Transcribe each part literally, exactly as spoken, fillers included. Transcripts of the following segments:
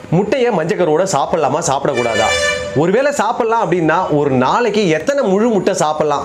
முட்டையை மஞ்சக்கருவோட சாப்பிடலாமா சாப்பிடக்கூடாதா? ஒருவேளை சாப்பிடலாம் அப்படின்னா ஒரு நாளைக்கு எத்தனை முழு முட்டை சாப்பிடலாம்?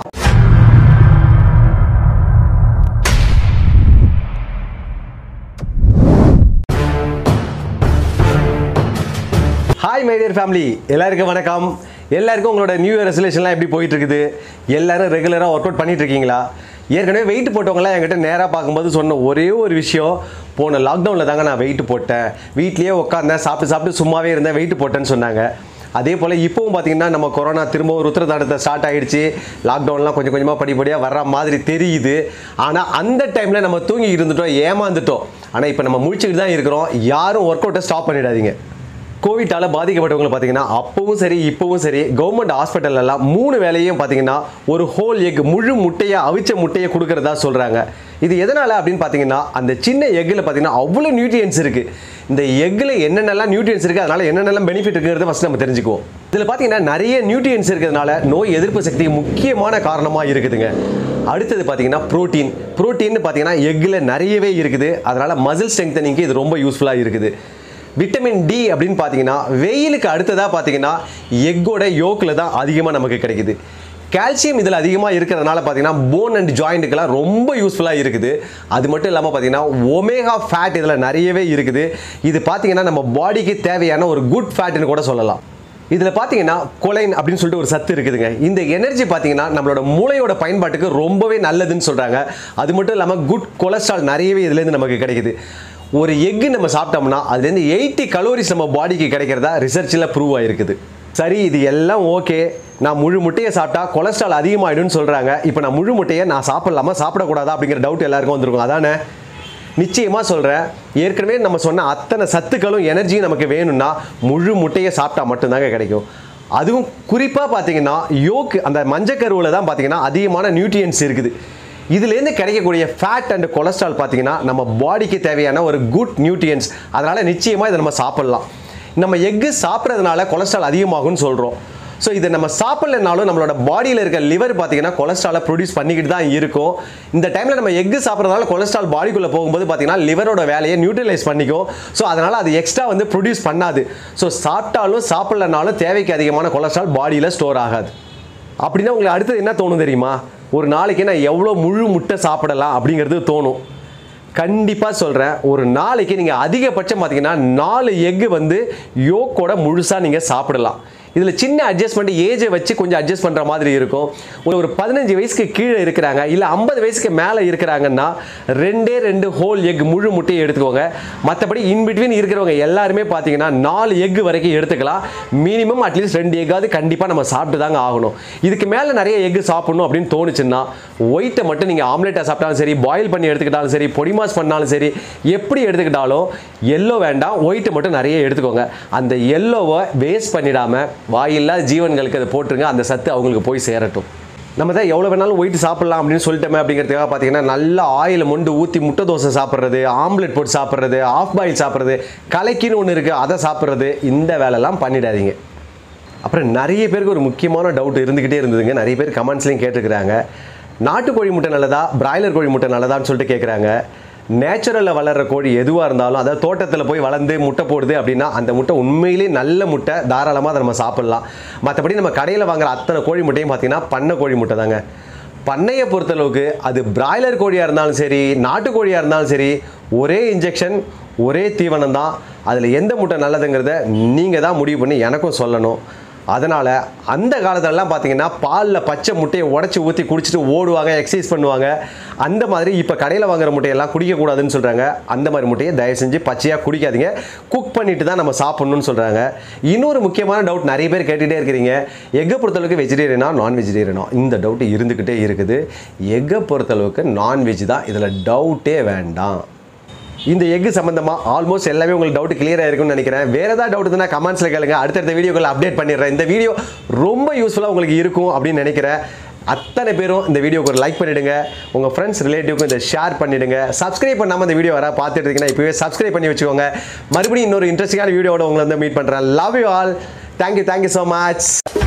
ஹாய் மை டியர் ஃபேமிலி, எல்லாருக்கும் வணக்கம். எல்லாருக்கும் உங்களோட நியூ இயர் ரெசல்யூஷன்லாம் எப்படி போயிட்டு இருக்குது? எல்லாரும் ரெகுலராக ஒர்க் அவுட் பண்ணிட்டு இருக்கீங்களா? ஏற்கனவே வெயிட் போட்டவங்களாம் என்கிட்ட நேராக பார்க்கும்போது சொன்ன ஒரே ஒரு விஷயம், போன லாக்டவுனில் தாங்க நான் வெயிட் போட்டேன், வீட்லேயே உட்காந்தேன், சாப்பிட்டு சாப்பிட்டு சும்மாவே இருந்தேன், வெயிட் போட்டேன்னு சொன்னாங்க. அதே போல் இப்போவும் பார்த்தீங்கன்னா நம்ம கொரோனா திரும்பவும் ருத்ரதாண்டத்தை ஸ்டார்ட் ஆகிடுச்சு. லாக்டவுன்லாம் கொஞ்சம் கொஞ்சமாக படிப்படியாக வர்ற மாதிரி தெரியுது. ஆனால் அந்த டைமில் நம்ம தூங்கி இருந்துட்டோம், ஏமாந்துட்டோம். ஆனால் இப்போ நம்ம முழிச்சுக்கிட்டு தான் இருக்கிறோம். யாரும் ஒர்க் அவுட்டை ஸ்டாப் பண்ணிடாதீங்க. கோவிட்டால் பாதிக்கப்பட்டவங்களை பார்த்தீங்கன்னா அப்பவும் சரி இப்போவும் சரி கவர்மெண்ட் ஹாஸ்பிட்டல்லாம் மூணு வேலையும் பார்த்தீங்கன்னா ஒரு ஹோல் எக் முழு முட்டையை அவிச்ச முட்டையை கொடுக்குறதா சொல்கிறாங்க. இது எதனால் அப்படின்னு பார்த்தீங்கன்னா அந்த சின்ன எக்கில் பார்த்தீங்கன்னா அவ்வளோ நியூட்ரியன்ஸ் இருக்குது. இந்த எக்கில் என்னென்னலாம் நியூட்ரியன்ஸ் இருக்குது, அதனால் என்னென்னலாம் பெனிஃபிட் இருக்குங்கிறத ஃபஸ்ட் நம்ம தெரிஞ்சுக்குவோம். இதில் பார்த்தீங்கன்னா நிறைய நியூட்ரியன்ஸ் இருக்கிறதுனால நோய் எதிர்ப்பு சக்தி முக்கியமான காரணமாக இருக்குதுங்க. அடுத்தது பார்த்தீங்கன்னா ப்ரோட்டீன். ப்ரோட்டீன் பார்த்தீங்கன்னா எக்கில் நிறையவே இருக்குது, அதனால் மசில் ஸ்ட்ரெங்தனிங்க்கு இது ரொம்ப யூஸ்ஃபுல்லாக இருக்குது. விட்டமின் டி அப்படின்னு பார்த்தீங்கன்னா வெயிலுக்கு அடுத்ததாக பார்த்தீங்கன்னா எக்கோட யோக்கில் தான் அதிகமாக நமக்கு கிடைக்குது. கால்சியம் இதில் அதிகமாக இருக்கிறதுனால பார்த்தீங்கன்னா போன் அண்ட் ஜாயிண்ட்டுக்கெல்லாம் ரொம்ப யூஸ்ஃபுல்லாக இருக்குது. அது மட்டும் இல்லாமல் பார்த்தீங்கன்னா ஒமேகா ஃபேட் இதில் நிறையவே இருக்குது. இது பார்த்தீங்கன்னா நம்ம பாடிக்கு தேவையான ஒரு குட் ஃபேட்னு கூட சொல்லலாம். இதில் பார்த்தீங்கன்னா கொலைன் அப்படின்னு சொல்லிட்டு ஒரு சத்து இருக்குதுங்க. இந்த எனர்ஜி பார்த்தீங்கன்னா நம்மளோட மூளையோட பயன்பாட்டுக்கு ரொம்பவே நல்லதுன்னு சொல்கிறாங்க. அது மட்டும் இல்லாமல் குட் கொலஸ்ட்ரால் நிறையவே இதுலேருந்து நமக்கு கிடைக்குது. ஒரு எக்கு நம்ம சாப்பிட்டோம்னா அதுலேருந்து எயிட்டி கலோரிஸ் நம்ம பாடிக்கு கிடைக்கிறதா ரிசர்ச்சில் ப்ரூவ் ஆகிருக்குது. சரி, இது எல்லாம் ஓகே. நான் முழு முட்டையை சாப்பிட்டா கொலஸ்ட்ரால் அதிகமாகிடும்னு சொல்கிறாங்க. இப்போ நான் முழு முட்டையை நான் சாப்பிடலாமா சாப்பிடக்கூடாதா அப்படிங்கிற டவுட் எல்லாருக்கும் வந்திருக்கும். அதானே? நிச்சயமாக சொல்கிறேன். ஏற்கனவே நம்ம சொன்ன அத்தனை சத்துக்களும் எனர்ஜியும் நமக்கு வேணும்னா முழு முட்டையை சாப்பிட்டா மட்டும்தாங்க கிடைக்கும். அதுவும் குறிப்பாக பார்த்தீங்கன்னா யோக் அந்த மஞ்சக்கருவில் தான் பார்த்தீங்கன்னா அதிகமான நியூட்ரியன்ஸ் இருக்குது. இதுலேருந்து கிடைக்கக்கூடிய ஃபேட் அண்ட் கொலஸ்ட்ரால் பார்த்தீங்கன்னா நம்ம பாடிக்கு தேவையான ஒரு குட் நியூட்ரியன்ஸ். அதனால் நிச்சயமாக இதை நம்ம சாப்பிட்லாம். நம்ம எக்கு சாப்பிட்றதுனால கொலஸ்ட்ரால் அதிகமாகும்னு சொல்கிறோம். ஸோ இதை நம்ம சாப்பிட்லனாலும் நம்மளோட பாடியில் இருக்க லிவர் பார்த்தீங்கன்னா கொலஸ்ட்ராலை ப்ரொடியூஸ் பண்ணிக்கிட்டு தான் இருக்கும். இந்த டைமில் நம்ம எக்கு சாப்பிட்றதுனால கொலஸ்ட்ரால் பாடிக்குள்ளே போகும்போது பார்த்தீங்கன்னா லிவரோட வேலையை நியூட்ரலைஸ் பண்ணிக்கும். ஸோ அதனால் அது எக்ஸ்ட்ரா வந்து ப்ரொடியூஸ் பண்ணாது. ஸோ சாப்பிட்டாலும் சாப்பிட்லனாலும் தேவைக்கு அதிகமான கொலஸ்ட்ரால் பாடியில் ஸ்டோர் ஆகாது. அப்படின்னா உங்களுக்கு அடுத்தது என்ன தோணும் தெரியுமா? ஒரு நாளைக்கு நான் எவ்வளோ முழு முட்டை சாப்பிடலாம் அப்படிங்கிறது தோணும். கண்டிப்பாக சொல்கிறேன், ஒரு நாளைக்கு நீங்கள் அதிகபட்சம் பார்த்தீங்கன்னா நாலு எக்கு வந்து யோக்கோட முழுசாக நீங்கள் சாப்பிடலாம். இதில் சின்ன அட்ஜஸ்ட்மெண்ட் ஏஜை வச்சு கொஞ்சம் அட்ஜஸ்ட் பண்ணுற மாதிரி இருக்கும். ஒரு ஒரு பதினஞ்சு வயசுக்கு கீழே இருக்கிறாங்க இல்லை ஐம்பது வயசுக்கு மேலே இருக்கிறாங்கன்னா ரெண்டே ரெண்டு ஹோல் எக் முழு முட்டையை எடுத்துக்கோங்க. மற்றபடி இன்பிட்வீன் இருக்கிறவங்க எல்லாருமே பார்த்தீங்கன்னா நாலு எக் வரைக்கும் எடுத்துக்கலாம். மினிமம் அட்லீஸ்ட் ரெண்டு எக்காவது கண்டிப்பாக நம்ம சாப்பிட்டு தாங்க ஆகணும். இதுக்கு மேலே நிறைய எக் சாப்பிடணும் அப்படின்னு தோணுச்சுன்னா ஒயிட்டை மட்டும் நீங்கள் ஆம்லேட்டாக சாப்பிட்டாலும் சரி, பாயில் பண்ணி எடுத்துக்கிட்டாலும் சரி, பொடிமாஸ் பண்ணாலும் சரி, எப்படி எடுத்துக்கிட்டாலும் எல்லோ வேண்டாம், ஒயிட்டை மட்டும் நிறைய எடுத்துக்கோங்க. அந்த எல்லோவை வேஸ்ட் பண்ணிடாமல் வாயில்லா ஜீவன்களுக்கு அதை போட்டுருங்க. அந்த சத்து அவங்களுக்கு போய் சேரட்டும். நம்ம தான் எவ்வளோ வேணாலும் ஒயிட் சாப்பிட்லாம் அப்படின்னு சொல்லிட்டோமே அப்படிங்கிறதுக்காக பார்த்தீங்கன்னா நல்லா ஆயில் மொண்டு ஊற்றி முட்டை தோசை சாப்பிட்றது, ஆம்லெட் போட்டு சாப்பிட்றது, ஆஃப் பாயில் சாப்பிட்றது, கலைக்கின்னு ஒன்று இருக்குது அதை சாப்பிட்றது, இந்த வேலைலாம் பண்ணிடாதீங்க. அப்புறம் நிறைய பேருக்கு ஒரு முக்கியமான டவுட் இருந்துக்கிட்டே இருந்ததுங்க. நிறைய பேர் கமெண்ட்ஸ்லையும் கேட்டுக்கிறாங்க, நாட்டுக்கோழி முட்டை நல்லதா பிராய்லர் கோழி முட்டை நல்லதான்னு சொல்லிட்டு கேட்குறாங்க. நேச்சுரலில் வளர்கிற கோழி எதுவாக இருந்தாலும், அதாவது தோட்டத்தில் போய் வளர்ந்து முட்டை போடுது அப்படின்னா அந்த முட்டை உண்மையிலே நல்ல முட்டை, தாராளமாக அதை நம்ம சாப்பிட்லாம். மற்றபடி நம்ம கடையில் வாங்குற அத்தனை கோழி முட்டையும் பார்த்தீங்கன்னா பண்ணை கோழி முட்டை தாங்க. பண்ணையை பொறுத்தளவுக்கு அது பிராய்லர் கோழியாக இருந்தாலும் சரி, நாட்டுக்கோழியாக இருந்தாலும் சரி, ஒரே இன்ஜெக்ஷன், ஒரே தீவனம் தான். அதில் எந்த முட்டை நல்லதுங்கிறத நீங்கள் தான் முடிவு பண்ணி எனக்கும் சொல்லணும். அதனால் அந்த காலத்திலலாம் பார்த்தீங்கன்னா பாலில் பச்சை முட்டையை உடச்சி ஊற்றி குடிச்சிட்டு ஓடுவாங்க, எக்ஸசைஸ் பண்ணுவாங்க. அந்த மாதிரி இப்போ கடையில் வாங்குற முட்டையெல்லாம் குடிக்கக்கூடாதுன்னு சொல்கிறாங்க. அந்த மாதிரி முட்டையை தயவு செஞ்சு பச்சையாக குடிக்காதீங்க, குக் பண்ணிட்டு தான் நம்ம சாப்பிட்ணுன்னு சொல்கிறாங்க. இன்னொரு முக்கியமான டவுட் நிறைய பேர் கேட்டுகிட்டே இருக்கிறீங்க, எக்கை பொறுத்தளவுக்கு வெஜிடேரியனா நான் வெஜிடேரியனா? இந்த டவுட் இருந்துக்கிட்டே இருக்குது. எக்கை பொறுத்தளவுக்கு நான்வெஜ் தான், இதில் டவுட்டே வேண்டாம். இந்த எக்கு சம்பந்தமாக ஆல்மோஸ்ட் எல்லாமே உங்களுக்கு டவுட் கிளியராக இருக்குன்னு நினைக்கிறேன். வேறு ஏதாவது டவுட் இருந்தால் கமெண்ட்ஸில் கேளுங்க, அடுத்தடுத்த வீடியோக்களை அப்டேட் பண்ணிடுறேன். இந்த வீடியோ ரொம்ப யூஸ்ஃபுல்லாக உங்களுக்கு இருக்கும் அப்படின்னு நினைக்கிறேன். அத்தனை பேரும் இந்த வீடியோக்கு ஒரு லைக் பண்ணிவிடுங்க, உங்கள் ஃப்ரெண்ட்ஸ் ரிலேட்டிவ்க்கும் இதை ஷேர் பண்ணிவிடுங்க. சப்ஸ்கிரைப் பண்ணாமல் இந்த வீடியோ வர பார்த்துட்டு இருக்கீங்கன்னா இப்போவே சப்ஸ்கிரைப் பண்ணி வச்சுக்கோங்க. மறுபடியும் இன்னொரு இன்ட்ரெஸ்டிங்கான வீடியோவோட உங்களை வந்து மீட் பண்ணுறேன். Love you all. Thank you thank you so much.